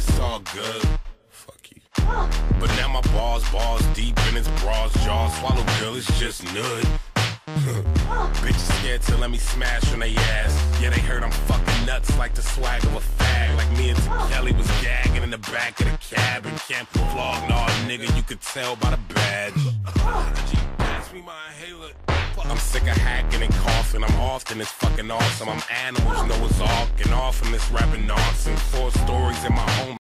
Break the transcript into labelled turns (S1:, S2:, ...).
S1: it's all good. Fuck you. But now my balls deep in his bras, jaw. Swallow girl, it's just nud. Bitches scared to let me smash on they ass. Yeah, they heard I'm fucking nuts like the swag of a fag. Like me and T. Kelly was gagging in the back of the cab. And can't vlog, nah, nigga, you could tell by the badge. Pass me my inhaler. I'm sick of hacking and coughing. I'm often, it's fucking awesome. I'm animals, Noah's Ark, and off from this rapping nonsense. 4 stories in my home.